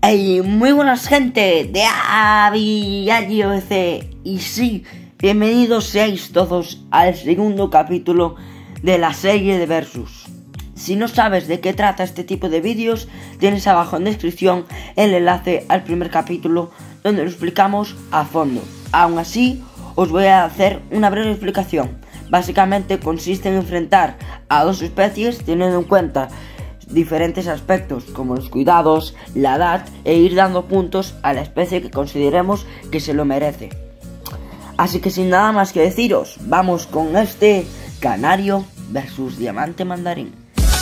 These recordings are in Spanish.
Hey, muy buenas gente de AviAGOC. Y sí, bienvenidos seáis todos al segundo capítulo de la serie de Versus. Si no sabes de qué trata este tipo de vídeos, tienes abajo en descripción el enlace al primer capítulo donde lo explicamos a fondo. Aún así, os voy a hacer una breve explicación. Básicamente consiste en enfrentar a dos especies teniendo en cuenta diferentes aspectos como los cuidados, la edad e ir dando puntos a la especie que consideremos que se lo merece. Así que sin nada más que deciros, vamos con este canario versus diamante mandarín.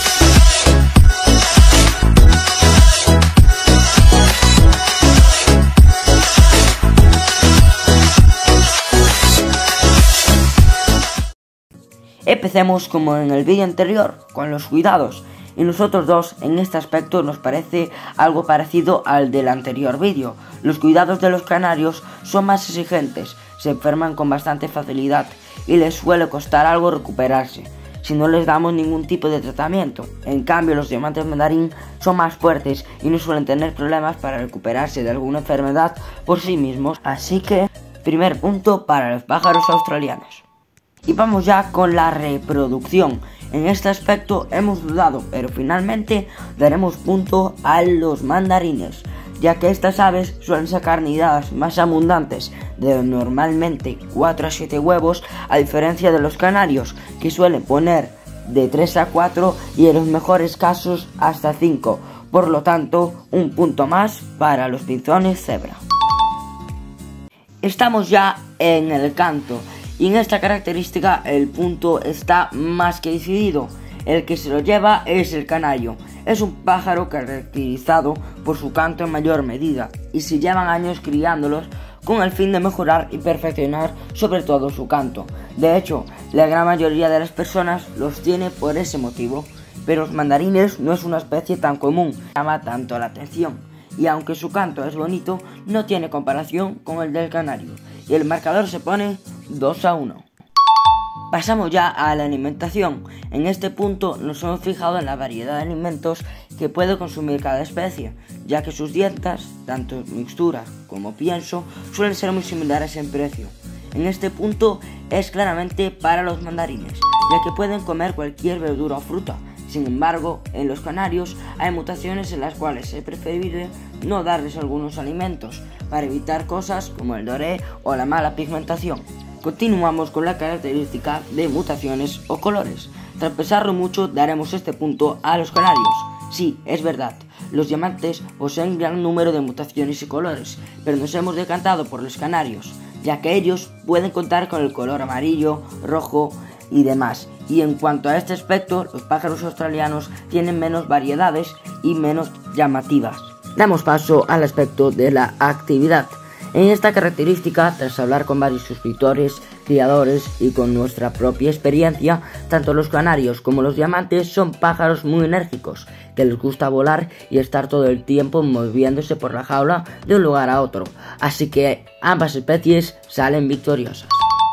Empecemos como en el vídeo anterior con los cuidados. Y nosotros dos en este aspecto nos parece algo parecido al del anterior vídeo. Los cuidados de los canarios son más exigentes, se enferman con bastante facilidad y les suele costar algo recuperarse si no les damos ningún tipo de tratamiento. En cambio, los diamantes mandarín son más fuertes y no suelen tener problemas para recuperarse de alguna enfermedad por sí mismos. Así que, primer punto para los pájaros australianos. Y vamos ya con la reproducción. En este aspecto hemos dudado, pero finalmente daremos punto a los mandarines, ya que estas aves suelen sacar nidadas más abundantes de normalmente 4 a 7 huevos, a diferencia de los canarios, que suelen poner de 3 a 4 y en los mejores casos hasta 5. Por lo tanto, un punto más para los pinzones cebra. Estamos ya en el canto. Y en esta característica el punto está más que decidido. El que se lo lleva es el canario. Es un pájaro caracterizado por su canto en mayor medida, y si llevan años criándolos con el fin de mejorar y perfeccionar sobre todo su canto. De hecho, la gran mayoría de las personas los tiene por ese motivo. Pero los mandarines no es una especie tan común, llama tanto la atención. Y aunque su canto es bonito, no tiene comparación con el del canario. Y el marcador se pone 2-1. Pasamos ya a la alimentación. En este punto nos hemos fijado en la variedad de alimentos que puede consumir cada especie, ya que sus dietas, tanto mixtura como pienso, suelen ser muy similares en precio. En este punto es claramente para los mandarines, ya que pueden comer cualquier verdura o fruta. Sin embargo, en los canarios hay mutaciones en las cuales es preferible no darles algunos alimentos para evitar cosas como el doré o la mala pigmentación. Continuamos con la característica de mutaciones o colores. Tras pensarlo mucho, daremos este punto a los canarios. Sí, es verdad, los diamantes poseen gran número de mutaciones y colores, pero nos hemos decantado por los canarios, ya que ellos pueden contar con el color amarillo, rojo y demás. Y en cuanto a este aspecto, los pájaros australianos tienen menos variedades y menos llamativas. Damos paso al aspecto de la actividad. En esta característica, tras hablar con varios suscriptores, criadores y con nuestra propia experiencia, tanto los canarios como los diamantes son pájaros muy enérgicos, que les gusta volar y estar todo el tiempo moviéndose por la jaula de un lugar a otro, así que ambas especies salen victoriosas.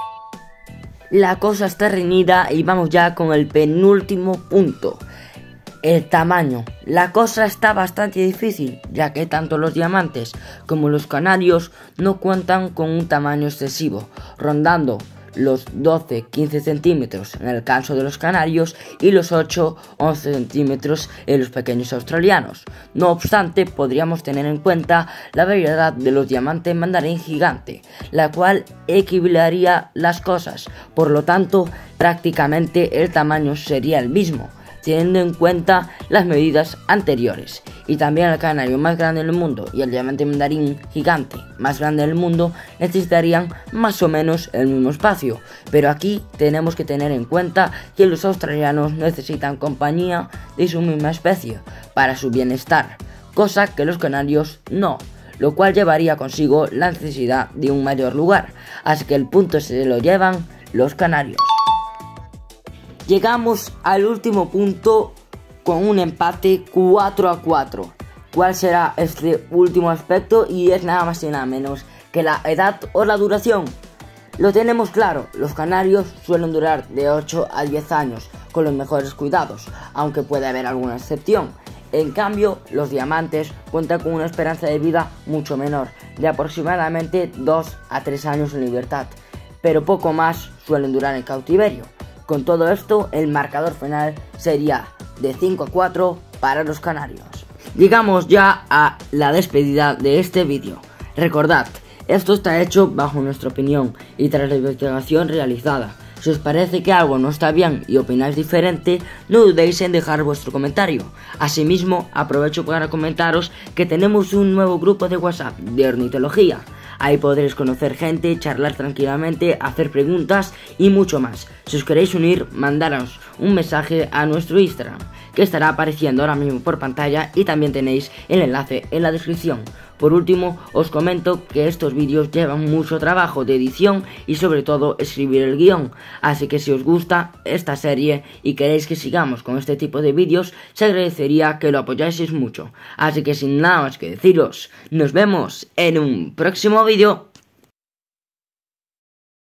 La cosa está reñida y vamos ya con el penúltimo punto. El tamaño. La cosa está bastante difícil, ya que tanto los diamantes como los canarios no cuentan con un tamaño excesivo, rondando los 12-15 centímetros en el caso de los canarios y los 8-11 centímetros en los pequeños australianos. No obstante, podríamos tener en cuenta la variedad de los diamantes mandarín gigante, la cual equilibraría las cosas. Por lo tanto, prácticamente el tamaño sería el mismo, teniendo en cuenta las medidas anteriores. Y también el canario más grande del mundo y el diamante mandarín gigante más grande del mundo necesitarían más o menos el mismo espacio, pero aquí tenemos que tener en cuenta que los australianos necesitan compañía de su misma especie para su bienestar, cosa que los canarios no, lo cual llevaría consigo la necesidad de un mayor lugar, así que el punto se lo llevan los canarios. Llegamos al último punto con un empate 4-4. ¿Cuál será este último aspecto? Y es nada más y nada menos que la edad o la duración. Lo tenemos claro, los canarios suelen durar de 8 a 10 años con los mejores cuidados, aunque puede haber alguna excepción. En cambio, los diamantes cuentan con una esperanza de vida mucho menor, de aproximadamente 2 a 3 años en libertad, pero poco más suelen durar en cautiverio. Con todo esto, el marcador final sería de 5-4 para los canarios. Llegamos ya a la despedida de este vídeo. Recordad, esto está hecho bajo nuestra opinión y tras la investigación realizada. Si os parece que algo no está bien y opináis diferente, no dudéis en dejar vuestro comentario. Asimismo, aprovecho para comentaros que tenemos un nuevo grupo de WhatsApp de ornitología. Ahí podréis conocer gente, charlar tranquilamente, hacer preguntas y mucho más. Si os queréis unir, mandaros un mensaje a nuestro Instagram, que estará apareciendo ahora mismo por pantalla, y también tenéis el enlace en la descripción. Por último, os comento que estos vídeos llevan mucho trabajo de edición y sobre todo escribir el guión, así que si os gusta esta serie y queréis que sigamos con este tipo de vídeos, se agradecería que lo apoyáis mucho. Así que sin nada más que deciros, nos vemos en un próximo vídeo.